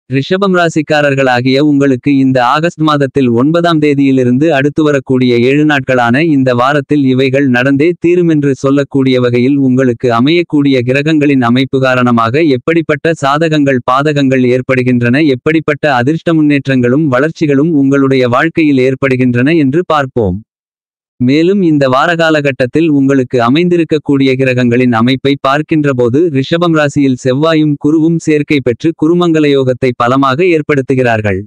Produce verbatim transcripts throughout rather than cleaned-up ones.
ரிஷபம் ராசிக்காரர்களாகிய உங்களுக்கு இந்த ஆகஸ்ட் மாதத்தில் ஒன்பதாம் தேதியிலிருந்து அடுத்து வரக்கூடிய ஏழு நாட்களான இந்த வாரத்தில் இவைகள் நடந்தே தீருமென்று சொல்லக்கூடிய வகையில் உங்களுக்கு அமையக்கூடிய கிரகங்களின் அமைப்பு காரணமாக எப்படிப்பட்ட சாதகங்கள் பாதகங்கள் ஏற்படுகின்றன, எப்படிப்பட்ட அதிர்ஷ்ட முன்னேற்றங்களும் வளர்ச்சிகளும் உங்களுடைய வாழ்க்கையில் ஏற்படுகின்றன என்று பார்ப்போம். மேலும் இந்த வாரகாலகட்டத்தில் உங்களுக்கு அமைந்திருக்கக்கூடிய கிரகங்களின் அமைப்பை பார்க்கின்றபோது ரிஷபம் ராசியில் செவ்வாயும் குருவும் சேர்க்கை பெற்று குருமங்கலயோகத்தை பலமாக ஏற்படுத்துகிறார்கள்.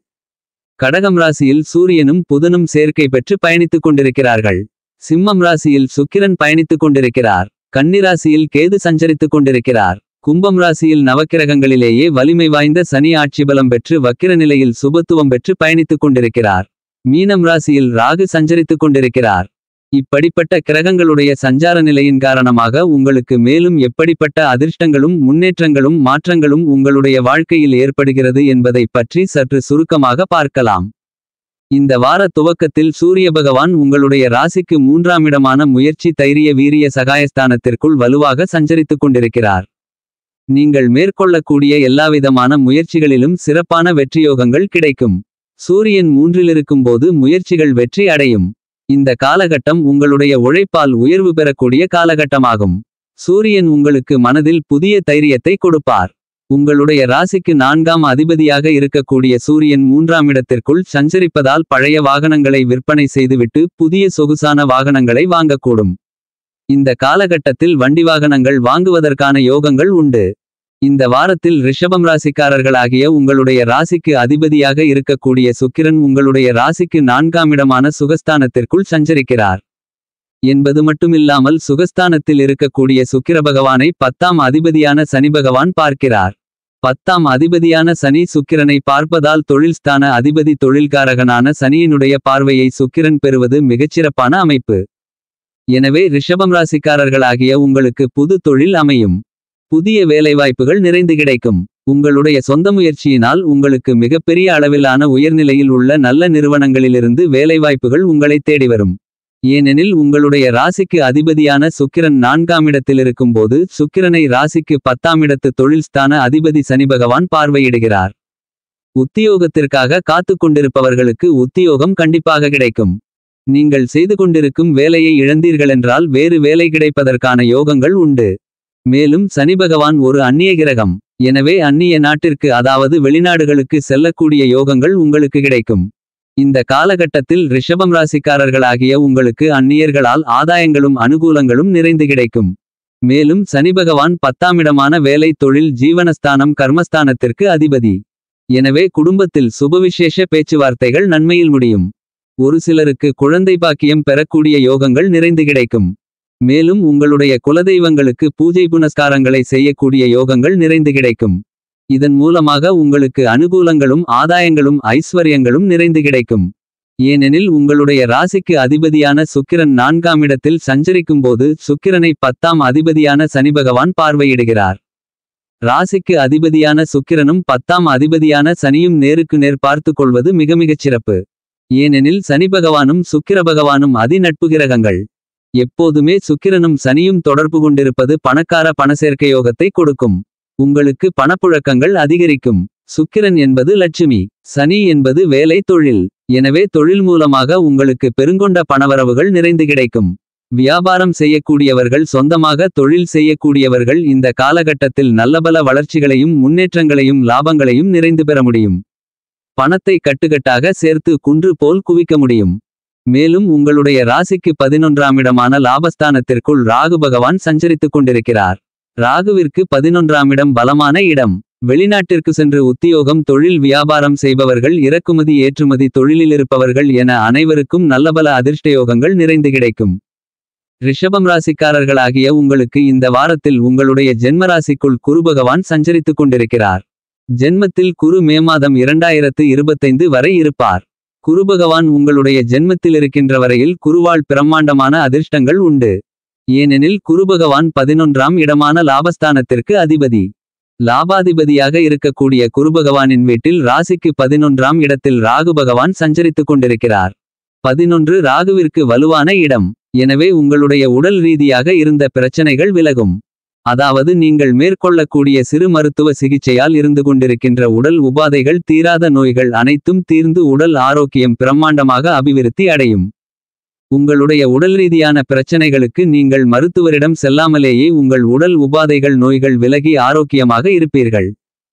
கடகம் ராசியில் சூரியனும் புதனும் சேர்க்கை பெற்று பயணித்துக் கொண்டிருக்கிறார்கள். சிம்மம் ராசியில் சுக்கிரன் பயணித்துக் கொண்டிருக்கிறார். கன்னிராசியில் கேது சஞ்சரித்துக் கொண்டிருக்கிறார். கும்பம் ராசியில் நவக்கிரகங்களிலேயே வலிமை வாய்ந்த சனி ஆட்சி பலம் பெற்று வக்கிர நிலையில் சுபத்துவம் பெற்று பயணித்துக் கொண்டிருக்கிறார். மீனம் ராசியில் ராகு சஞ்சரித்துக் கொண்டிருக்கிறார். இப்படிப்பட்ட கிரகங்களுடைய சஞ்சார நிலையின் காரணமாக உங்களுக்கு மேலும் எப்படிப்பட்ட அதிர்ஷ்டங்களும் முன்னேற்றங்களும் மாற்றங்களும் உங்களுடைய வாழ்க்கையில் ஏற்படுகிறது என்பதை பற்றி சற்று சுருக்கமாக பார்க்கலாம். இந்த வார துவக்கத்தில் சூரிய பகவான் உங்களுடைய ராசிக்கு மூன்றாம் இடமான முயற்சி தைரிய வீரிய சகாயஸ்தானத்திற்குள் வலுவாக சஞ்சரித்துக் கொண்டிருக்கிறார். நீங்கள் மேற்கொள்ளக்கூடிய எல்லாவிதமான முயற்சிகளிலும் சிறப்பான வெற்றியோகங்கள் கிடைக்கும். சூரியன் மூன்றிலிருக்கும் போது முயற்சிகள் வெற்றி அடையும். இந்த காலகட்டம் உங்களுடைய உழைப்பால் உயர்வு பெறக்கூடிய காலகட்டமாகும். சூரியன் உங்களுக்கு மனதில் புதிய தைரியத்தை கொடுப்பார். உங்களுடைய ராசிக்கு நான்காம் அதிபதியாக இருக்கக்கூடிய சூரியன் மூன்றாம் இடத்திற்குள் சஞ்சரிப்பதால் பழைய வாகனங்களை விற்பனை செய்துவிட்டு புதிய சொகுசான வாகனங்களை வாங்கக்கூடும். இந்த காலகட்டத்தில் வண்டி வாகனங்கள் வாங்குவதற்கான யோகங்கள் உண்டு. இந்த வாரத்தில் ரிஷபம் ராசிக்காரர்களாகிய உங்களுடைய ராசிக்கு அதிபதியாக இருக்கக்கூடிய சுக்கிரன் உங்களுடைய ராசிக்கு நான்காம் இடமான சுகஸ்தானத்திற்குள் சஞ்சரிக்கிறார் என்பது மட்டுமில்லாமல் சுகஸ்தானத்தில் இருக்கக்கூடிய சுக்கிர பகவானை பத்தாம் அதிபதியான சனி பகவான் பார்க்கிறார். பத்தாம் அதிபதியான சனி சுக்கிரனை பார்ப்பதால் தொழில்ஸ்தான அதிபதி தொழில்காரகனான சனியினுடைய பார்வையை சுக்கிரன் பெறுவது மிகச்சிறப்பான அமைப்பு. எனவே ரிஷபம் ராசிக்காரர்களாகிய உங்களுக்கு புது தொழில் அமையும். புதிய வேலைவாய்ப்புகள் நிறைந்து கிடைக்கும். உங்களுடைய சொந்த முயற்சியினால் உங்களுக்கு மிகப்பெரிய அளவிலான உயர்நிலையில் உள்ள நல்ல நிறுவனங்களிலிருந்து வேலைவாய்ப்புகள் உங்களை தேடி வரும். ஏனெனில் உங்களுடைய ராசிக்கு அதிபதியான சுக்கிரன் நான்காம் இடத்தில் இருக்கும்போது சுக்கிரனை ராசிக்கு பத்தாம் இடத்து தொழில்ஸ்தான அதிபதி சனி பகவான் பார்வையிடுகிறார். உத்தியோகத்திற்காக காத்து கொண்டிருப்பவர்களுக்கு உத்தியோகம் கண்டிப்பாக கிடைக்கும். நீங்கள் செய்து கொண்டிருக்கும் வேலையை இழந்தீர்களென்றால் வேறு வேலை கிடைப்பதற்கான யோகங்கள் உண்டு. மேலும் சனி பகவான் ஒரு அந்நிய கிரகம். எனவே அந்நிய நாட்டிற்கு அதாவது வெளிநாடுகளுக்கு செல்லக்கூடிய யோகங்கள் உங்களுக்கு கிடைக்கும். இந்த காலகட்டத்தில் ரிஷபம் ராசிக்காரர்களாகிய உங்களுக்கு அந்நியர்களால் ஆதாயங்களும் அனுகூலங்களும் நிறைந்து கிடைக்கும். மேலும் சனி பகவான் பத்தாம் இடமான வேலை தொழில் ஜீவனஸ்தானம் கர்மஸ்தானத்திற்கு அதிபதி. எனவே குடும்பத்தில் சுபவிசேஷ பேச்சுவார்த்தைகள் நன்மையில் முடியும். ஒரு சிலருக்கு குழந்தை பாக்கியம் பெறக்கூடிய யோகங்கள் நிறைந்து கிடைக்கும். மேலும் உங்களுடைய குலதெய்வங்களுக்கு பூஜை புனஸ்காரங்களை செய்யக்கூடிய யோகங்கள் நிறைந்து கிடைக்கும். இதன் மூலமாக உங்களுக்கு அனுகூலங்களும் ஆதாயங்களும் ஐஸ்வர்யங்களும் நிறைந்து கிடைக்கும். ஏனெனில் உங்களுடைய ராசிக்கு அதிபதியான சுக்கிரன் நான்காம் இடத்தில் சஞ்சரிக்கும் போது சுக்கிரனை பத்தாம் அதிபதியான சனி பகவான் பார்வையிடுகிறார். ராசிக்கு அதிபதியான சுக்கிரனும் பத்தாம் அதிபதியான சனியும் நேருக்கு நேர் பார்த்து கொள்வது மிக மிகச் சிறப்பு. ஏனெனில் சனி பகவானும் சுக்கிர பகவானும் அதி நட்பு கிரகங்கள். எப்போதுமே சுக்கிரனும் சனியும் தொடர்பு கொண்டிருப்பது பணக்கார பணசேர்க்கை யோகத்தை கொடுக்கும். உங்களுக்கு பணப்புழக்கங்கள் அதிகரிக்கும். சுக்கிரன் என்பது லட்சுமி, சனி என்பது வேலை தொழில். எனவே தொழில் மூலமாக உங்களுக்கு பெருங்கொண்ட பணவரவுகள் நிறைந்து கிடைக்கும். வியாபாரம் செய்யக்கூடியவர்கள் சொந்தமாக தொழில் செய்யக்கூடியவர்கள் இந்த காலகட்டத்தில் நல்லபல வளர்ச்சிகளையும் முன்னேற்றங்களையும் லாபங்களையும் நிறைந்து பெற முடியும். பணத்தை கட்டுக்கட்டாக சேர்த்து குன்று போல் குவிக்க முடியும். மேலும் உங்களுடைய ராசிக்கு பதினொன்றாம் இடமான லாபஸ்தானத்திற்குள் ராகு பகவான் சஞ்சரித்துக் கொண்டிருக்கிறார். ராகுவிற்கு பதினொன்றாம் இடம் பலமான இடம். வெளிநாட்டிற்கு சென்று உத்தியோகம் தொழில் வியாபாரம் செய்பவர்கள் இறக்குமதி ஏற்றுமதி தொழிலில் இருப்பவர்கள் என அனைவருக்கும் நல்லபல அதிர்ஷ்டயோகங்கள் நிறைந்து கிடைக்கும். ரிஷபம் ராசிக்காரர்களாகிய உங்களுக்கு இந்த வாரத்தில் உங்களுடைய ஜென்மராசிக்குள் குரு பகவான் சஞ்சரித்துக் கொண்டிருக்கிறார். ஜென்மத்தில் குரு மே மாதம் இரண்டாயிரத்து இருபத்தைந்து வரை இருப்பார். குரு பகவான் உங்களுடைய ஜென்மத்தில் இருக்கின்ற வரையில் குருவால் பிரம்மாண்டமான அதிர்ஷ்டங்கள் உண்டு. ஏனெனில் குரு பகவான் பதினொன்றாம் இடமான லாபஸ்தானத்திற்கு அதிபதி. லாபாதிபதியாக இருக்கக்கூடிய குரு பகவானின் வீட்டில் ராசிக்கு பதினொன்றாம் இடத்தில் ராகு பகவான் சஞ்சரித்துக் கொண்டிருக்கிறார். பதினொன்று ராகுவிற்கு வலுவான இடம். எனவே உங்களுடைய உடல் ரீதியாக இருந்த பிரச்சனைகள் விலகும். அதாவது நீங்கள் மேற்கொள்ளக்கூடிய சிறு மருத்துவ சிகிச்சையால் இருந்து கொண்டிருக்கின்ற உடல் உபாதைகள் தீராத நோய்கள் அனைத்தும் தீர்ந்து உடல் ஆரோக்கியம் பிரம்மாண்டமாக அபிவிருத்தி அடையும். உங்களுடைய உடல் ரீதியான பிரச்சனைகளுக்கு நீங்கள் மருத்துவரிடம் செல்லாமலேயே உங்கள் உடல் உபாதைகள் நோய்கள் விலகி ஆரோக்கியமாக இருப்பீர்கள்.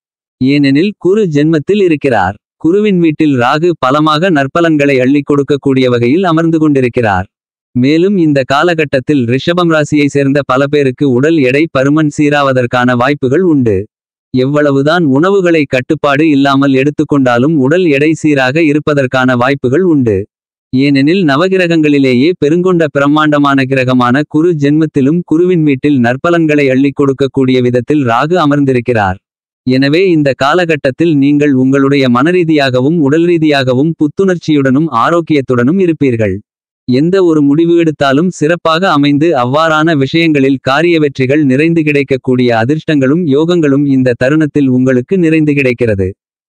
ஏனெனில் குரு ஜென்மத்தில் இருக்கிறார். குருவின் வீட்டில் ராகு பலமாக நற்பலன்களை அள்ளிக் கொடுக்கக்கூடிய வகையில் அமர்ந்து கொண்டிருக்கிறார். மேலும் இந்த காலகட்டத்தில் ரிஷபம் ராசியை சேர்ந்த பல பேருக்கு உடல் எடை பருமன் சீராவதற்கான வாய்ப்புகள் உண்டு. எவ்வளவுதான் உணவுகளை கட்டுப்பாடு இல்லாமல் எடுத்துக்கொண்டாலும் உடல் எடை சீராக இருப்பதற்கான வாய்ப்புகள் உண்டு. ஏனெனில் நவகிரகங்களிலேயே பெருங்கொண்ட பிரம்மாண்டமான கிரகமான குரு ஜென்மத்திலும் குருவின் வீட்டில் நற்பலன்களை அள்ளிக் கொடுக்கக்கூடிய விதத்தில் ராகு அமர்ந்திருக்கிறார். எனவே இந்த காலகட்டத்தில் நீங்கள் உங்களுடைய மனரீதியாகவும் உடல் ரீதியாகவும் புத்துணர்ச்சியுடனும் ஆரோக்கியத்துடனும் இருப்பீர்கள். எந்த ஒரு முடிவு எடுத்தாலும் சிறப்பாக அமைந்து அவ்வாறான விஷயங்களில் காரிய வெற்றிகள் நிறைந்து கிடைக்கக்கூடிய அதிர்ஷ்டங்களும் யோகங்களும் இந்த தருணத்தில் உங்களுக்கு நிறைந்து கிடைக்கிறது.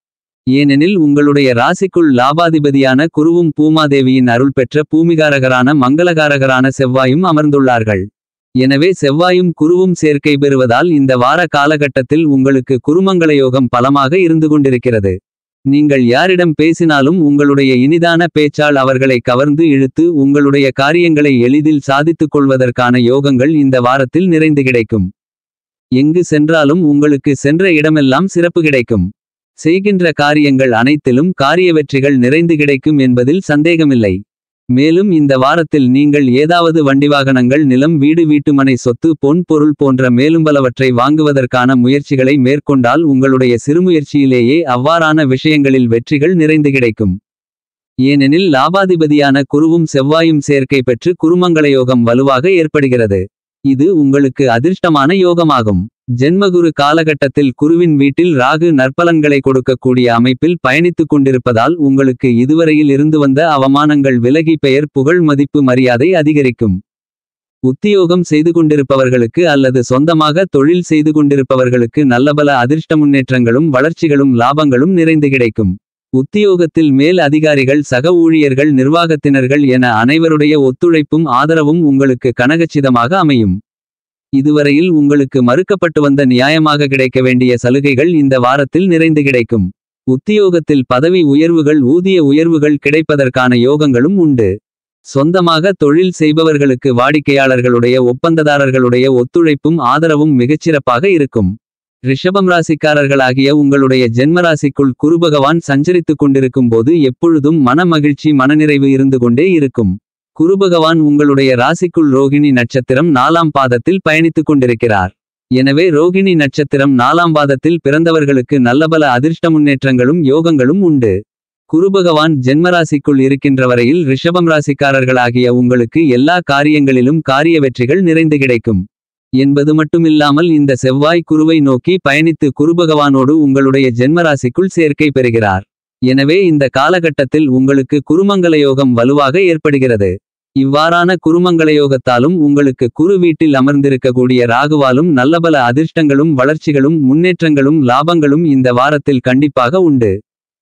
ஏனெனில் உங்களுடைய ராசிக்குள் லாபாதிபதியான குருவும் பூமாதேவியின் அருள் பெற்ற பூமிகாரகரான மங்களகாரகரான செவ்வாயும் அமர்ந்துள்ளார்கள். எனவே செவ்வாயும் குருவும் சேர்க்கை பெறுவதால் இந்த வார காலகட்டத்தில் உங்களுக்கு குருமங்களயோகம் பலமாக இருந்து கொண்டிருக்கிறது. நீங்கள் யாரிடம் பேசினாலும் உங்களுடைய இனிதான பேச்சால் அவர்களை கவர்ந்து இழுத்து உங்களுடைய காரியங்களை எளிதில் சாதித்துக் கொள்வதற்கான யோகங்கள் இந்த வாரத்தில் நிறைந்து கிடைக்கும். எங்கு சென்றாலும் உங்களுக்கு சென்ற இடமெல்லாம் சிறப்பு கிடைக்கும். செய்கின்ற காரியங்கள் அனைத்திலும் காரிய வெற்றிகள் நிறைந்து கிடைக்கும் என்பதில் சந்தேகமில்லை. மேலும் இந்த வாரத்தில் நீங்கள் ஏதாவது வண்டிவாகனங்கள் நிலம் வீடு வீட்டுமனை சொத்து பொன் பொருள் போன்ற மேலும் பலவற்றை வாங்குவதற்கான முயற்சிகளை மேற்கொண்டால் உங்களுடைய சிறுமுயற்சியிலேயே அவ்வாறான விஷயங்களில் வெற்றிகள் நிறைந்து கிடைக்கும். ஏனெனில் லாபாதிபதியான குருவும் செவ்வாயும் சேர்க்கை பெற்று குருமங்களயோகம் வலுவாக ஏற்படுகிறது. இது உங்களுக்கு அதிர்ஷ்டமான யோகமாகும். ஜென்மகுரு காலகட்டத்தில் குருவின் வீட்டில் ராகு நற்பலன்களை கொடுக்கக்கூடிய அமைப்பில் பயணித்துக் கொண்டிருப்பதால் உங்களுக்கு இதுவரையில் இருந்து வந்த அவமானங்கள் விலகி பெயர் புகழ் மதிப்பு மரியாதை அதிகரிக்கும். உத்தியோகம் செய்து கொண்டிருப்பவர்களுக்கு அல்லது சொந்தமாக தொழில் செய்து கொண்டிருப்பவர்களுக்கு நல்லபல அதிர்ஷ்ட முன்னேற்றங்களும் வளர்ச்சிகளும் லாபங்களும் நிறைந்து கிடைக்கும். உத்தியோகத்தில் மேல் அதிகாரிகள் சக ஊழியர்கள் நிர்வாகத்தினர்கள் என அனைவருடைய ஒத்துழைப்பும் ஆதரவும் உங்களுக்கு கனகச்சிதமாக அமையும். இதுவரையில் உங்களுக்கு மறுக்கப்பட்டு வந்த நியாயமாக கிடைக்க வேண்டிய சலுகைகள் இந்த வாரத்தில் நிறைந்து கிடைக்கும். உத்தியோகத்தில் பதவி உயர்வுகள் ஊதிய உயர்வுகள் கிடைப்பதற்கான யோகங்களும் உண்டு. சொந்தமாக தொழில் செய்பவர்களுக்கு வாடிக்கையாளர்களுடைய ஒப்பந்ததாரர்களுடைய ஒத்துழைப்பும் ஆதரவும் மிகச்சிறப்பாக இருக்கும். ரிஷபம் ராசிக்காரர்களாகிய உங்களுடைய ஜென்மராசிக்குள் குருபகவான் சஞ்சரித்துக் கொண்டிருக்கும் போது எப்பொழுதும் மன மகிழ்ச்சி மனநிறைவு இருந்து கொண்டே இருக்கும். குருபகவான் உங்களுடைய ராசிக்குள் ரோகிணி நட்சத்திரம் நாலாம் பாதத்தில் பயணித்துக் கொண்டிருக்கிறார். எனவே ரோகிணி நட்சத்திரம் நாலாம் பாதத்தில் பிறந்தவர்களுக்கு நல்லபல அதிர்ஷ்ட முன்னேற்றங்களும் யோகங்களும் உண்டு. குருபகவான் ஜென்மராசிக்குள் இருக்கின்ற வரையில் ரிஷபம் ராசிக்காரர்களாகிய உங்களுக்கு எல்லா காரியங்களிலும் காரிய வெற்றிகள் நிறைந்து கிடைக்கும் என்பது மட்டுமில்லாமல் இந்த செவ்வாய் குருவை நோக்கி பயணித்து குருபகவானோடு உங்களுடைய ஜென்மராசிக்குள் சேர்க்கை பெறுகிறார். எனவே இந்த காலகட்டத்தில் உங்களுக்கு குருமங்களயோகம் வலுவாக ஏற்படுகிறது. இவ்வாறான குருமங்களயோகத்தாலும் உங்களுக்கு குரு வீட்டில் அமர்ந்திருக்கக்கூடிய ராகுவாலும் நல்லபல அதிர்ஷ்டங்களும் வளர்ச்சிகளும் முன்னேற்றங்களும் லாபங்களும் இந்த வாரத்தில் கண்டிப்பாக உண்டு.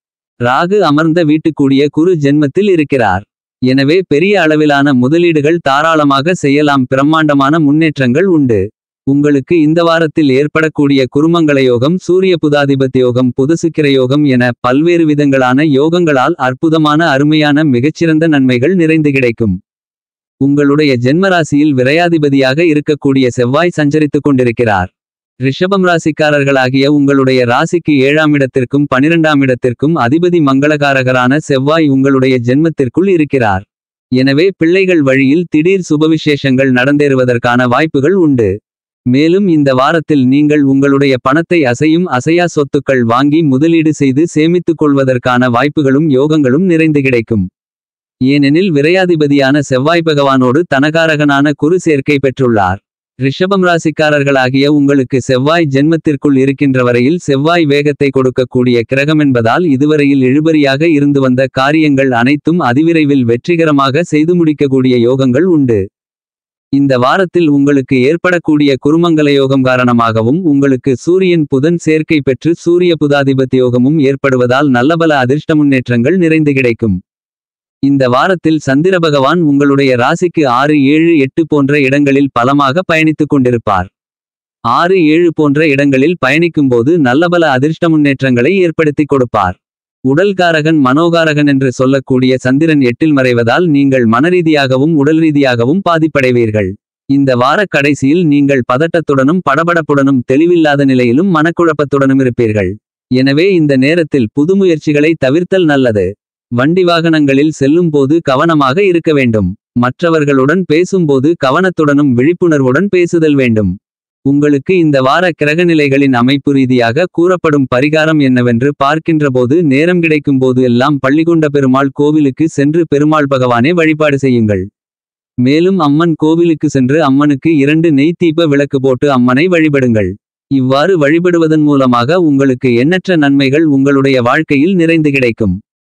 ராகு அமர்ந்த வீட்டுக்கூடிய குரு ஜென்மத்தில் இருக்கிறார். எனவே பெரிய அளவிலான முதலீடுகள் தாராளமாக செய்யலாம். பிரம்மாண்டமான முன்னேற்றங்கள் உண்டு. உங்களுக்கு இந்த வாரத்தில் ஏற்படக்கூடிய குருமங்களயோகம் சூரிய புதாதிபத்தியோகம் புதசுக்கிரயோகம் என பல்வேறு விதங்களான யோகங்களால் அற்புதமான அருமையான மிகச்சிறந்த நன்மைகள் நிறைந்து கிடைக்கும். உங்களுடைய ஜென்மராசியில் விரையாதிபதியாக இருக்கக்கூடிய செவ்வாய் சஞ்சரித்துக் கொண்டிருக்கிறார். ரிஷபம் ராசிக்காரர்களாகிய உங்களுடைய ராசிக்கு ஏழாம் இடத்திற்கும் பனிரெண்டாம் இடத்திற்கும் அதிபதி மங்களகாரகரான செவ்வாய் உங்களுடைய ஜென்மத்திற்குள் இருக்கிறார். எனவே பிள்ளைகள் வழியில் திடீர் சுபவிசேஷங்கள் நடந்தேறுவதற்கான வாய்ப்புகள் உண்டு. மேலும் இந்த வாரத்தில் நீங்கள் உங்களுடைய பணத்தை அசையும் அசையா சொத்துக்கள் வாங்கி முதலீடு செய்து சேமித்துக் கொள்வதற்கான வாய்ப்புகளும் யோகங்களும் நிறைந்து கிடைக்கும். ஏனெனில் விரையாதிபதியான செவ்வாய் பகவானோடு தனகாரகனான குரு சேர்க்கை பெற்றுள்ளார். ரிஷபம் ராசிக்காரர்களாகிய உங்களுக்கு செவ்வாய் ஜென்மத்திற்குள் இருக்கின்ற வரையில் செவ்வாய் வேகத்தை கொடுக்கக்கூடிய கிரகமென்பதால் இதுவரையில் இழுபறியாக இருந்து வந்த காரியங்கள் அனைத்தும் அதிவிரைவில் வெற்றிகரமாக செய்து முடிக்கக்கூடிய யோகங்கள் உண்டு. இந்த வாரத்தில் உங்களுக்கு ஏற்படக்கூடிய குருமங்களயோகம் காரணமாகவும் உங்களுக்கு சூரியன் புதன் சேர்க்கை பெற்று சூரிய புதாதிபத்தியோகமும் ஏற்படுவதால் நல்லபல அதிர்ஷ்ட முன்னேற்றங்கள் நிறைந்து கிடைக்கும். இந்த வாரத்தில் சந்திர பகவான் உங்களுடைய ராசிக்கு ஆறு ஏழு எட்டு போன்ற இடங்களில் பலமாக பயணித்துக் கொண்டிருப்பார். ஆறு ஏழு போன்ற இடங்களில் பயணிக்கும்போது நல்லபல அதிர்ஷ்ட முன்னேற்றங்களை ஏற்படுத்திக் கொடுப்பார். உடல்காரகன் மனோகாரகன் என்று சொல்லக்கூடிய சந்திரன் எட்டில் மறைவதால் நீங்கள் மனரீதியாகவும் உடல்ரீதியாகவும் பாதிப்படைவீர்கள். இந்த வாரக் கடைசியில் நீங்கள் பதட்டத்துடனும் படபடப்புடனும் தெளிவில்லாத நிலையிலும் மனக்குழப்பத்துடனும் இருப்பீர்கள். எனவே இந்த நேரத்தில் புதுமுயற்சிகளை தவிர்த்தல் நல்லது. வண்டி வாகனங்களில் செல்லும் போது கவனமாக இருக்க வேண்டும். மற்றவர்களுடன் பேசும்போது கவனத்துடனும் விழிப்புணர்வுடன் பேசுதல் வேண்டும். உங்களுக்கு இந்த வார கிரகநிலைகளின் அமைப்பு ரீதியாக கூறப்படும் பரிகாரம் என்னவென்று பார்க்கின்றபோது நேரம் கிடைக்கும்போது எல்லாம் பள்ளிகொண்ட பெருமாள் கோவிலுக்கு சென்று பெருமாள் பகவானே வழிபாடு செய்யுங்கள். மேலும் அம்மன் கோவிலுக்கு சென்று அம்மனுக்கு இரண்டு நெய் தீப விளக்கு போட்டு அம்மனை வழிபடுங்கள். இவ்வாறு வழிபடுவதன் மூலமாக உங்களுக்கு எண்ணற்ற நன்மைகள் உங்களுடைய வாழ்க்கையில் நிறைந்து கிடைக்கும்.